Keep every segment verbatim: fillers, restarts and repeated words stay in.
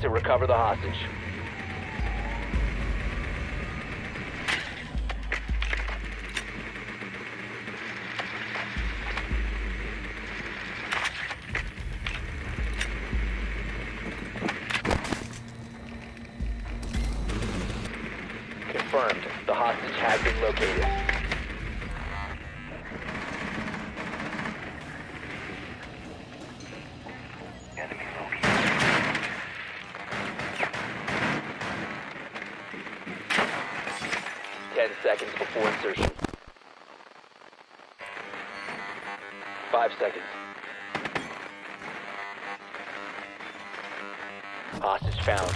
to recover the hostage. Confirmed. The hostage has been located. Ten seconds before insertion. Five seconds. Hostage found.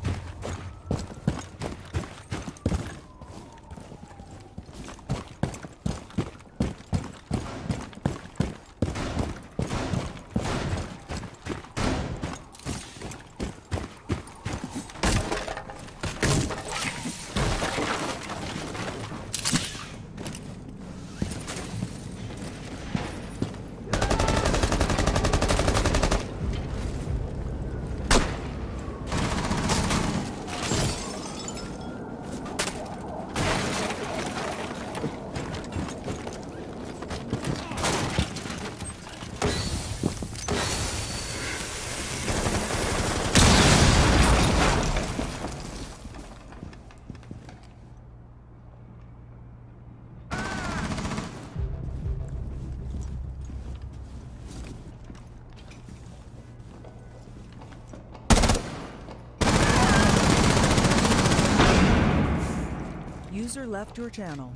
User left your channel.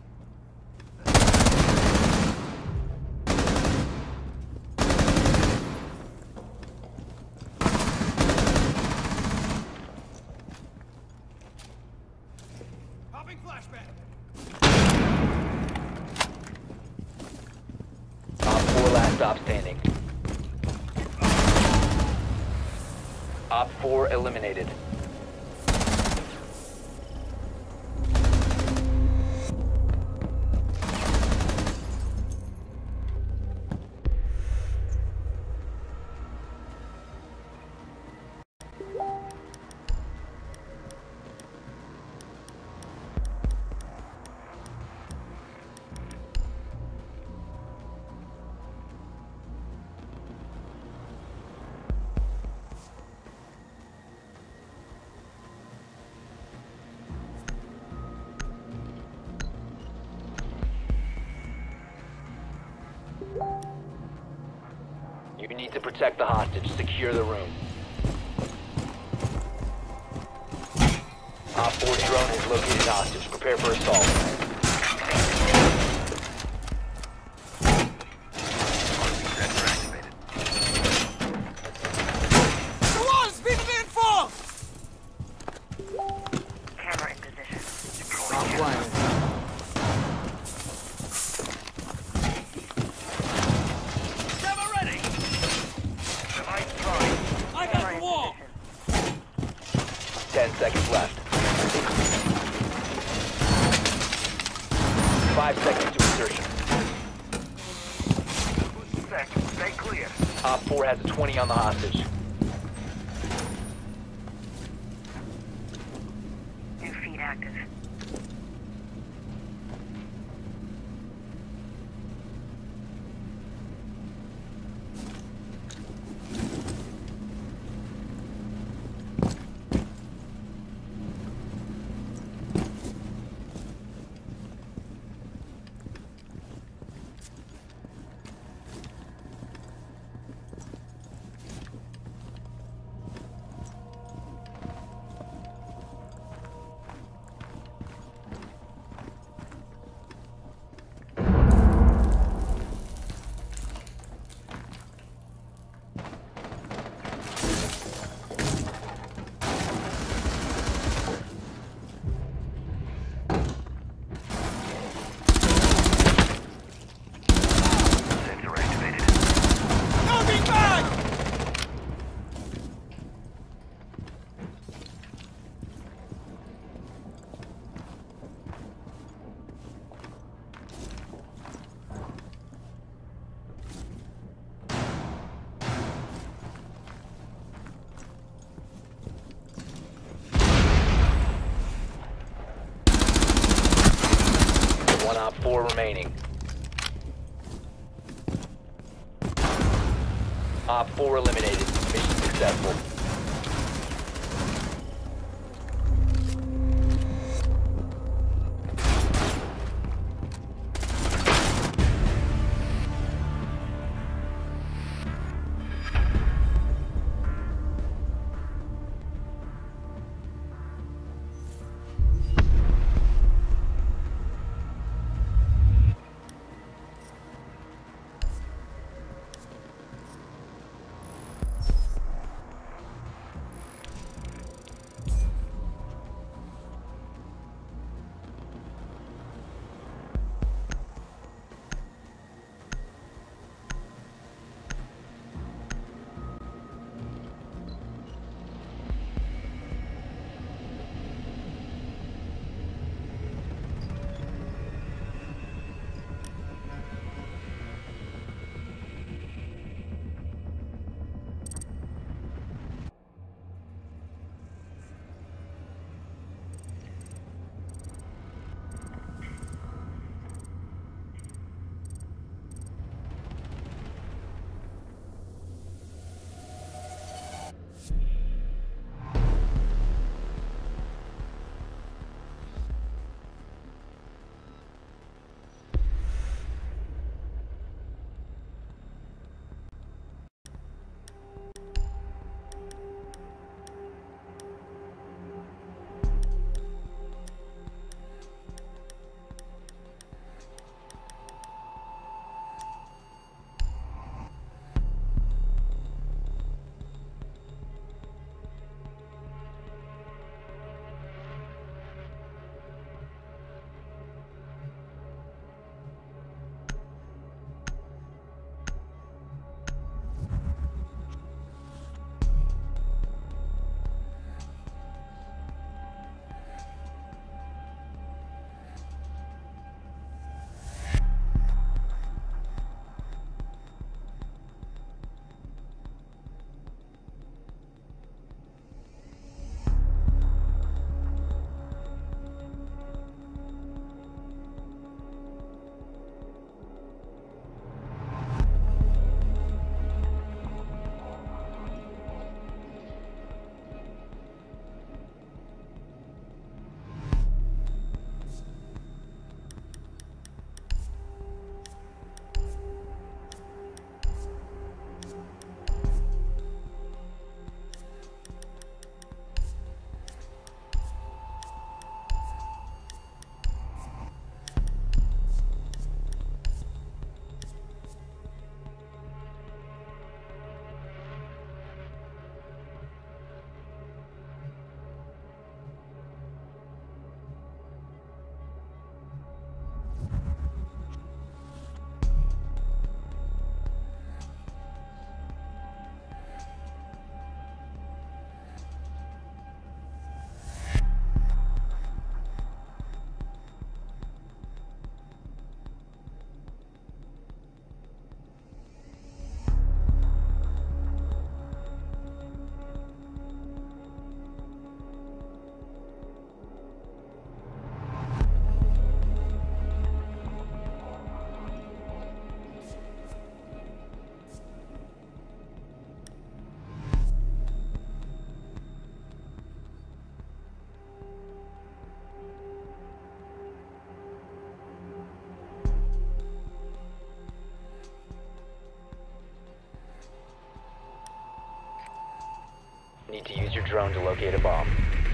Popping flashback. Op four last stop standing. Op four eliminated. You need to protect the hostage. Secure the room. Op four drone has located hostage. Prepare for assault. Camera in position. Ten seconds left. Five seconds to insertion. Seconds. Stay clear. Op four has a twenty on the hostage. New feed active. four remaining. Op four eliminated. Mission successful. Need to use your drone to locate a bomb.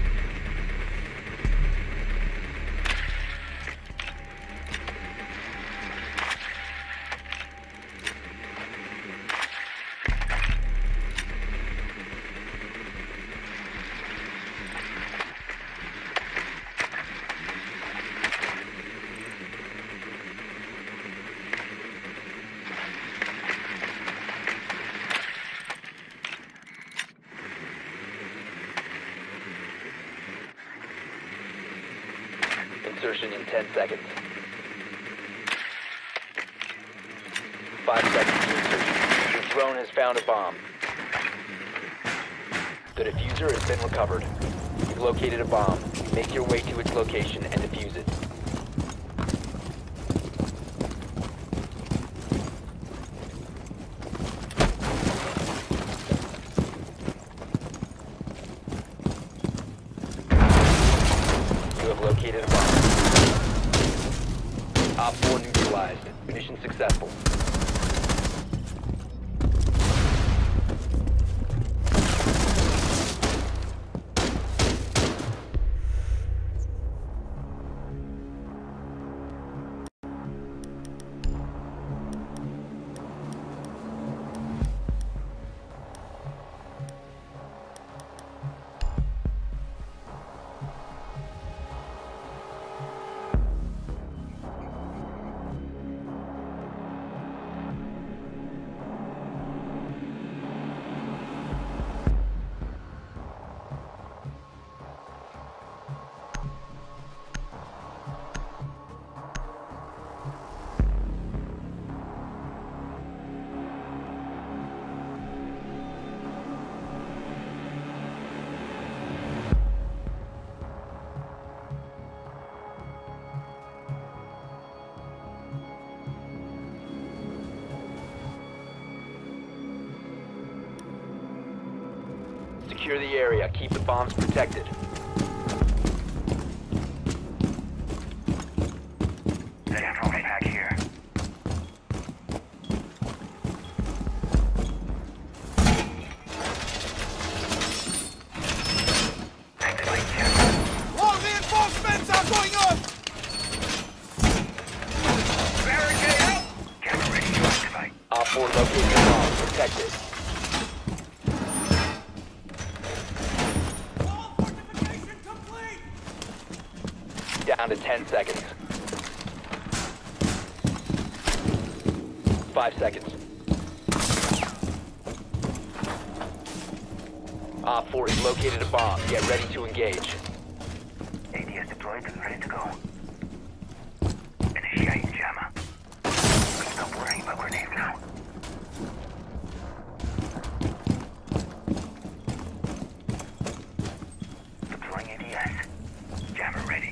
Insertion in ten seconds. Five seconds to insertion. Your drone has found a bomb. The diffuser has been recovered. You've located a bomb. Make your way to its location and defuse it. You have located a bomb. Op four neutralized. Mission successful. Secure the area. Keep the bombs protected. They have only back here. More reinforcements are going on! Barricade out! Camera ready to activate. Op four located the bomb. Protected. Down to ten seconds. Five seconds. Op four has located a bomb. Get ready to engage. A D S deployed and ready to go. Initiating jammer. Stop worrying about grenades now. Deploying A D S. Jammer ready.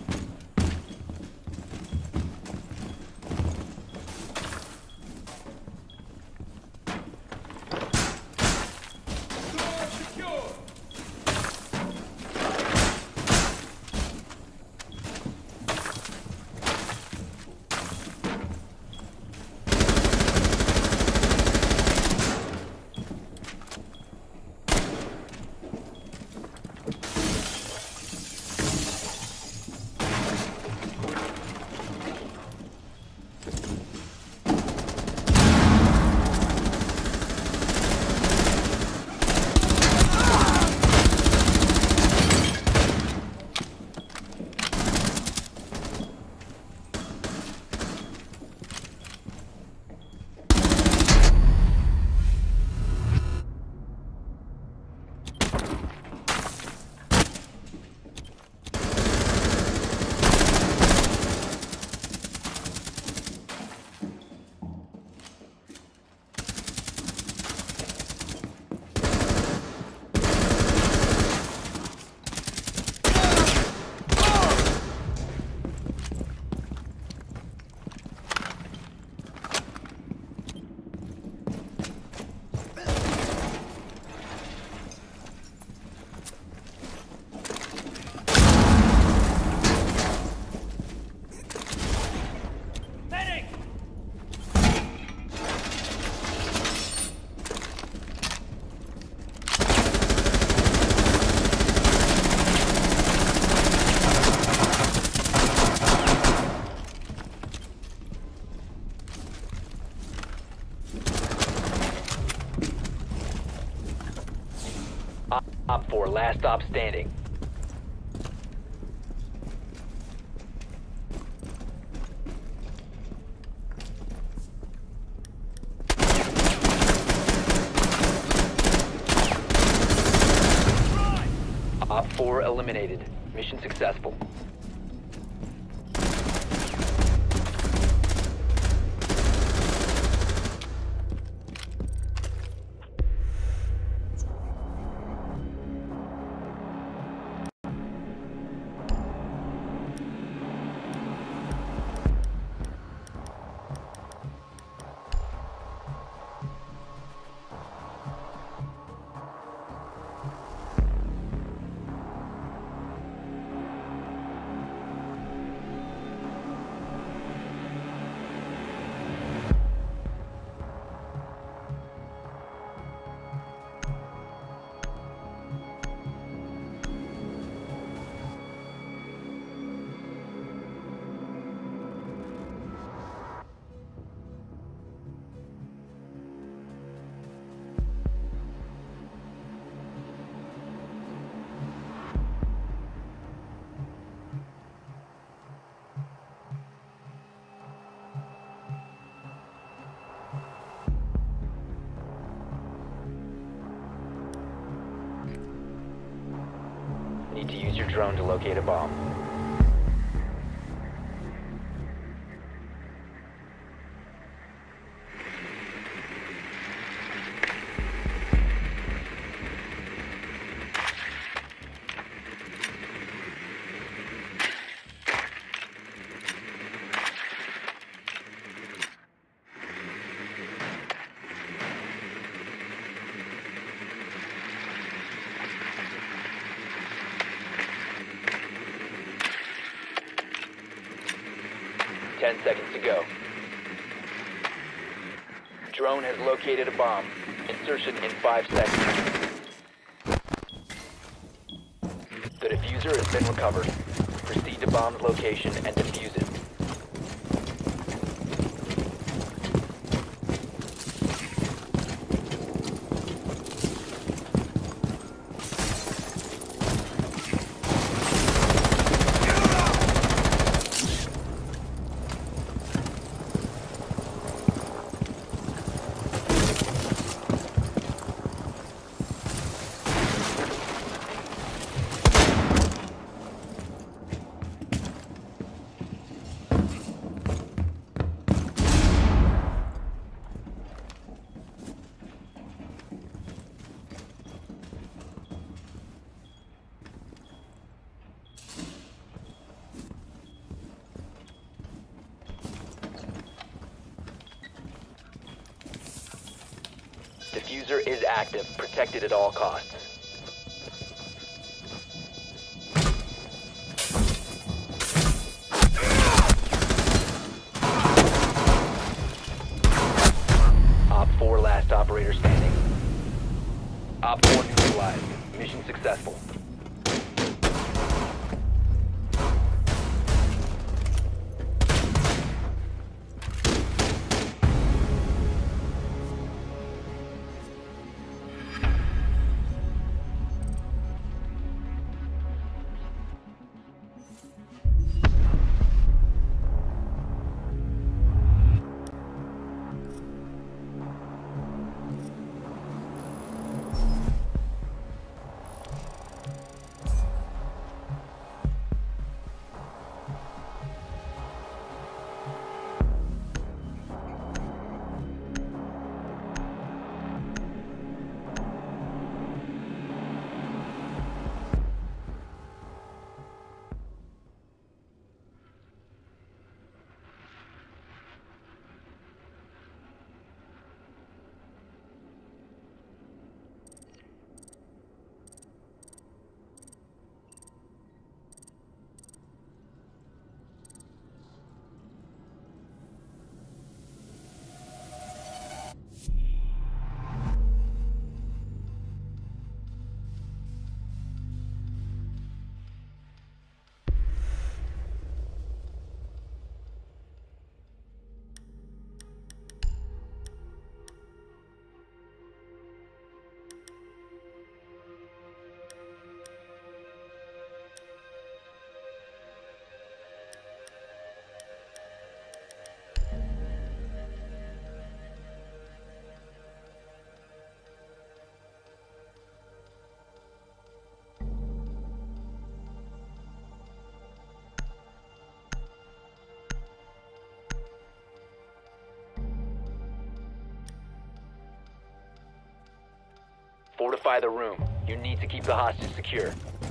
Op four, last stop standing. Op four eliminated. Mission successful. to use your drone to locate a bomb. Ten seconds to go. Drone has located a bomb. Insertion in five seconds. The diffuser has been recovered. Proceed to bomb's location and defuse it. Diffuser is active, protected at all costs. Op four, last operator standing. Op four neutralized. Mission successful. Fortify the room. You need to keep the hostage secure.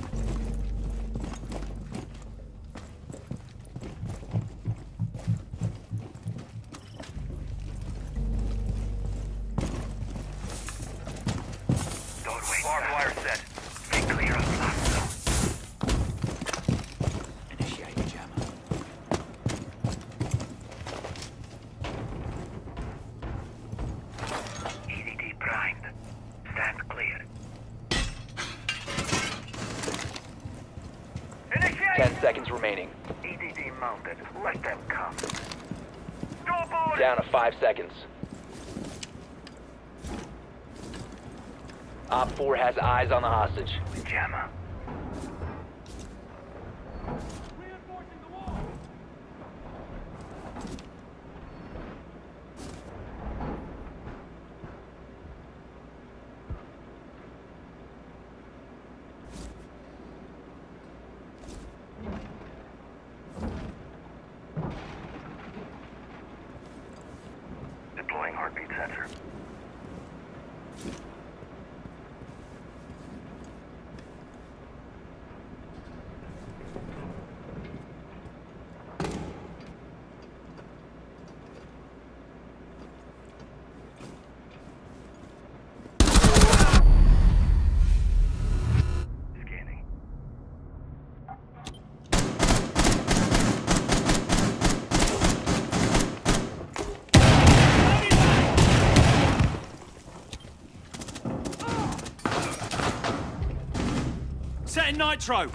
Doorway. Barbed wire set. Stay clear of blast zone. Initiate jammer. E D D primed. Stand clear. Initiate! Ten seconds remaining. E D D mounted. Let them come. Down to five seconds. Op four has eyes on the hostage. Jammer. Getting nitro!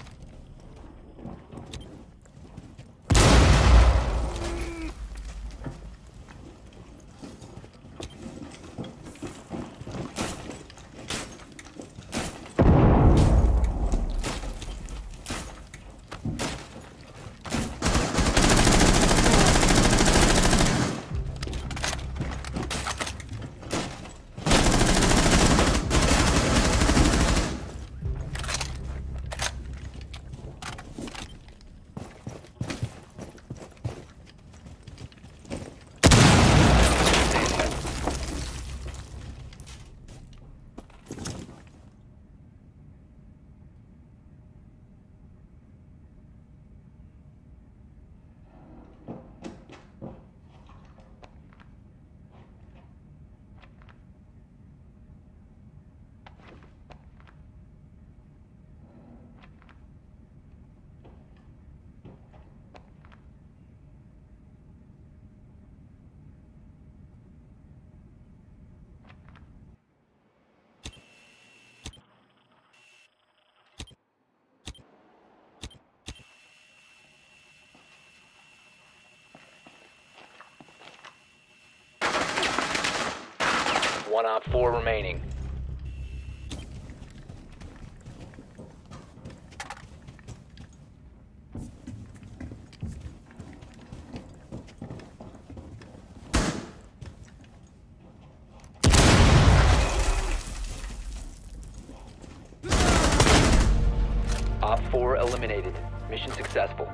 One op four remaining. Op four eliminated. Mission successful.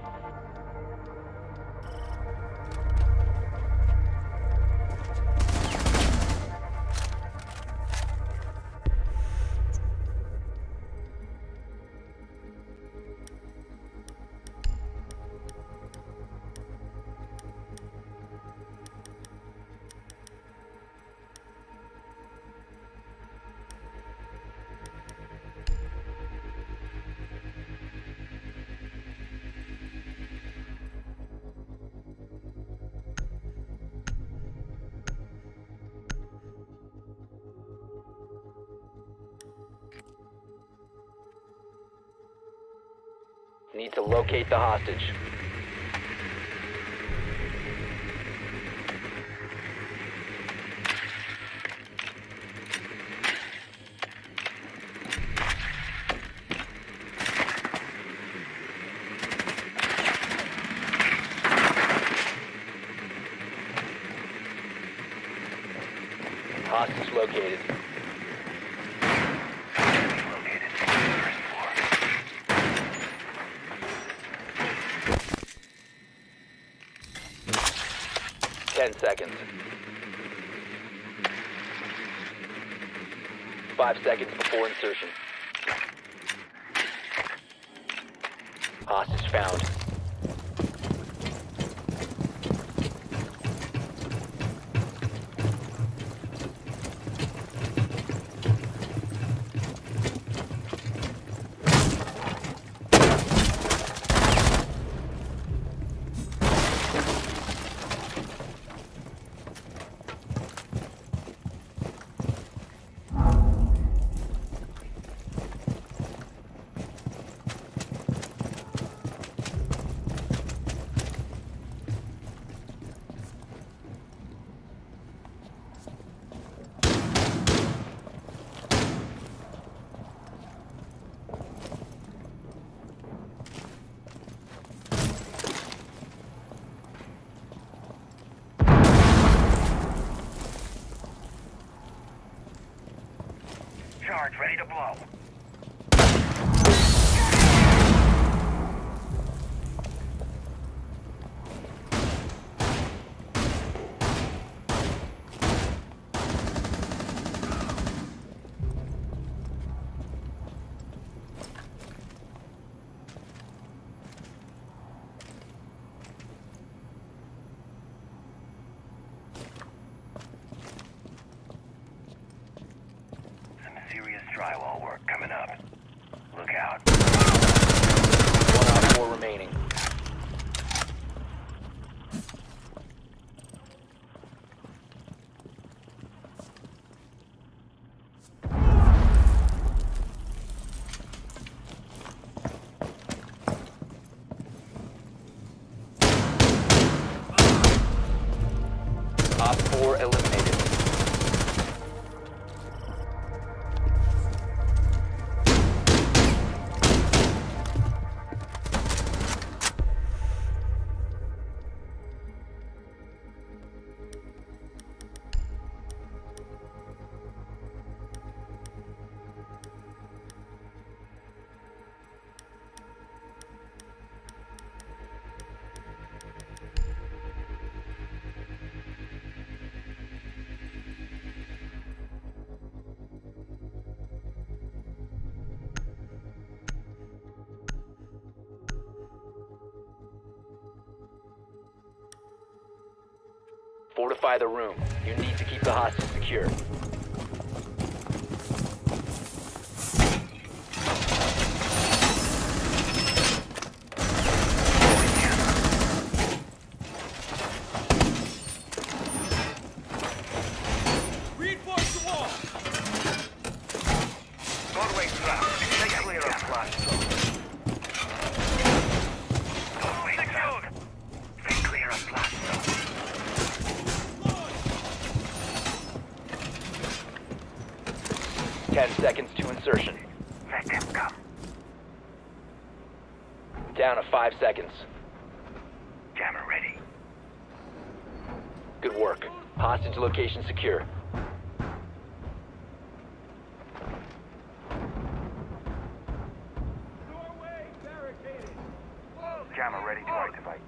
Need to locate the hostage. Hostage located. Ten seconds. Five seconds before insertion. Hostage found. Charge ready to blow. Serious drywall work coming up. Look out. One op four remaining. four eliminated. Fortify the room. You need to keep the hostage secure. Reinforce the wall! Doorway trapped. Stay clear of blast zone. Doorway trapped. Stay clear of blast zone. Ten seconds to insertion. Let them come. Down to five seconds. Jammer ready. Good work. Hostage location secure. Doorway barricaded! Jammer ready to activate.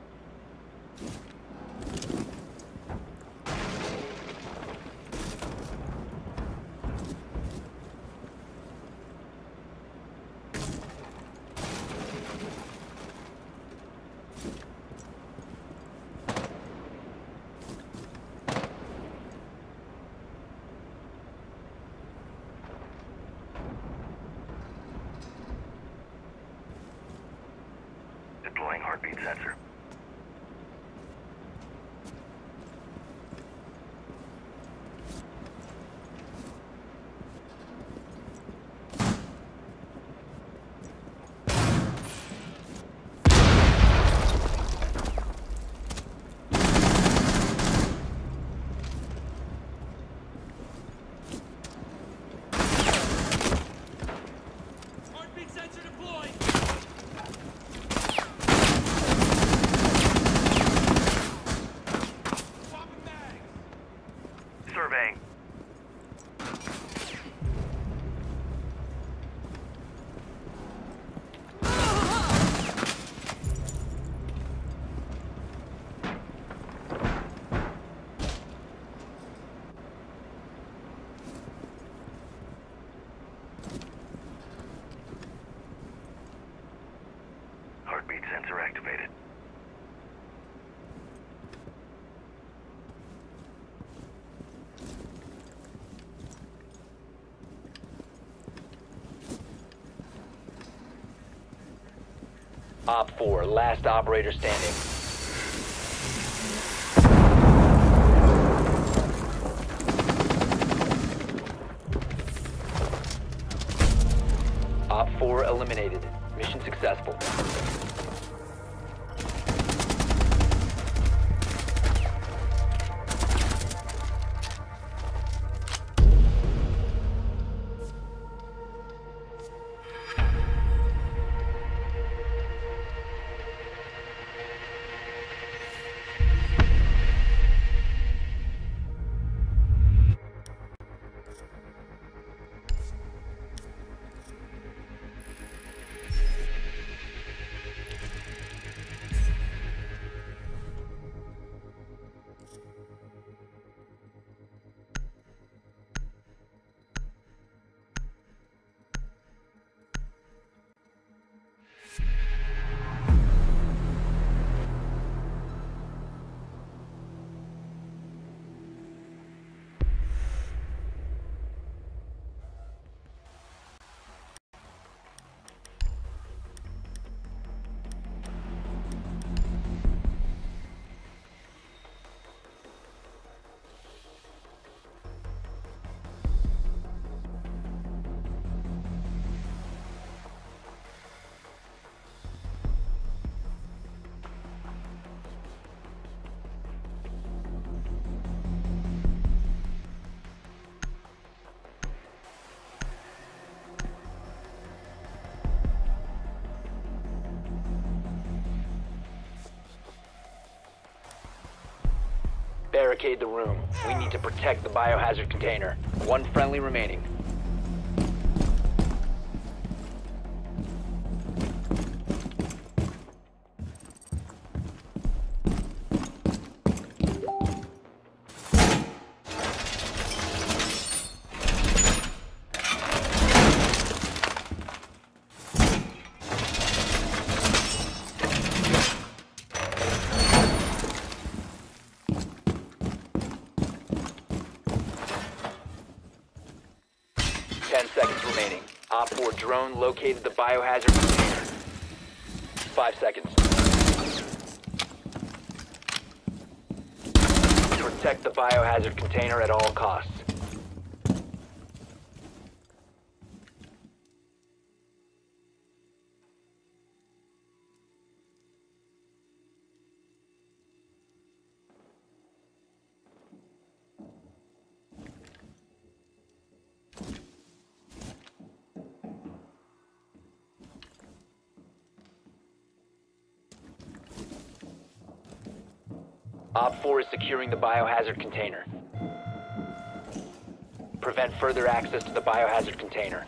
Deploying heartbeat sensor. Heartbeat sensor deployed! Swapping mags! Surveying. Heartbeat sensor activated. Op four, last operator standing. Op four eliminated. Mission successful. barricade the room. We need to protect the biohazard container. One friendly remaining. Ten seconds remaining. Op four drone located the biohazard container. Five seconds. Protect the biohazard container at all costs. Op four is securing the biohazard container. Prevent further access to the biohazard container.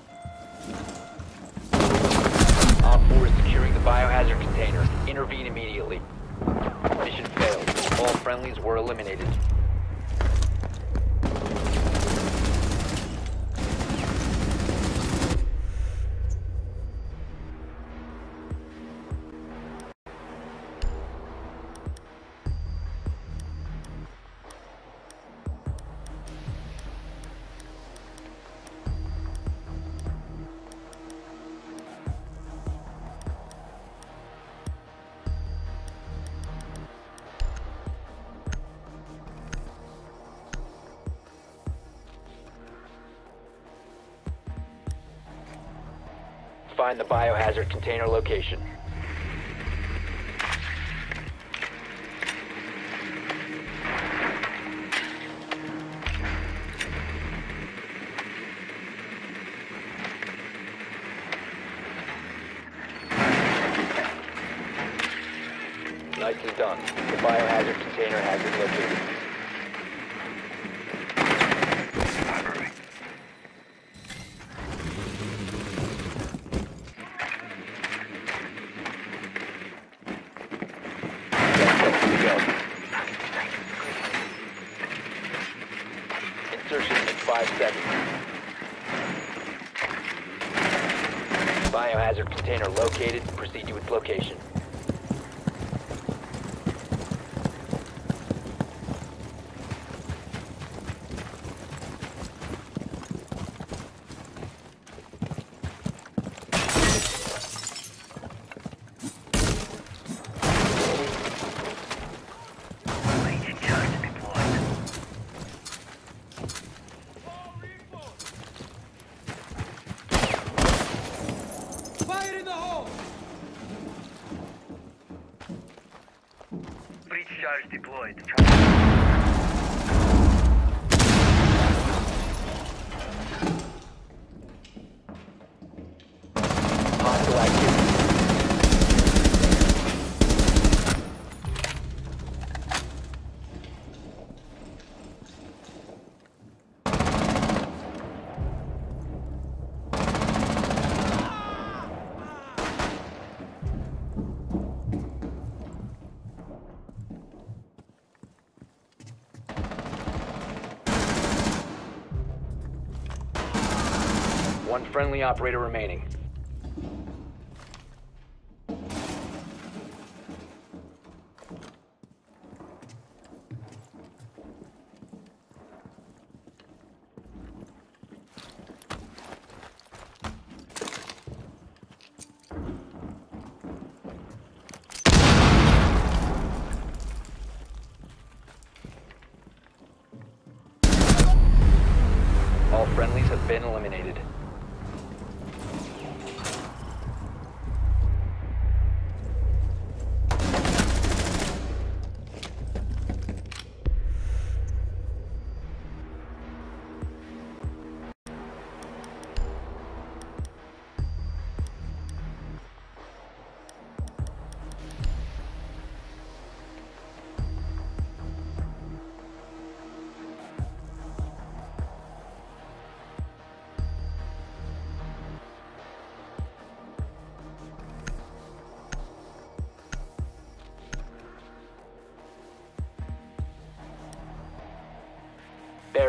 Op four is securing the biohazard container. Intervene immediately. Mission failed. All friendlies were eliminated. Find the biohazard container location. Nicely done. The biohazard container has been located. Insertion in five seconds. Biohazard container located. Proceed to its location. Fire in the hole! Breach charge deployed. Hostile activity. One friendly operator remaining. All friendlies have been eliminated.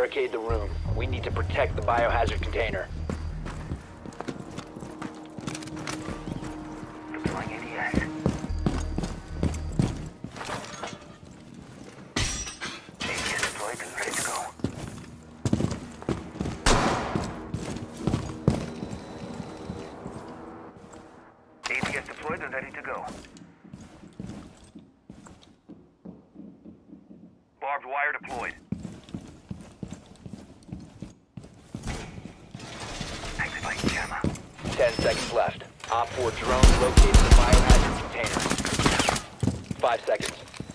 barricade the room. We need to protect the biohazard container. Deploying A D S. A D S deployed and ready to go. A D S deployed and ready to go. Barbed wire deployed. Activating jammer. Ten seconds left. Op four drone located the biohazard container. Five seconds.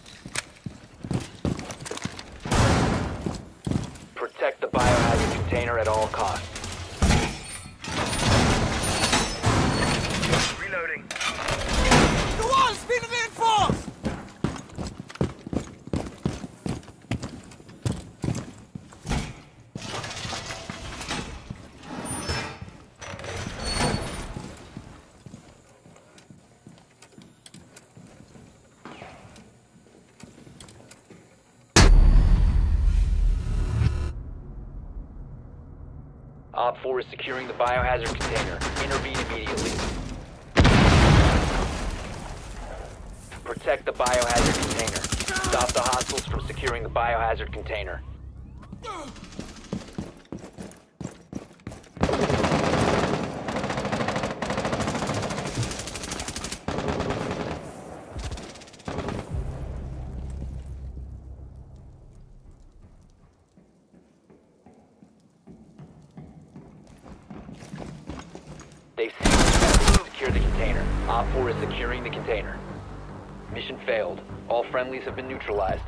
Protect the biohazard container at all costs. Reloading. The wall's been reinforced! Op four is securing the biohazard container. Intervene immediately. Protect the biohazard container. Stop the hostiles from securing the biohazard container. They've seized the secure the container. Op four is securing the container. Mission failed. All friendlies have been neutralized.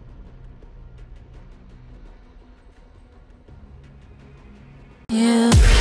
Yeah.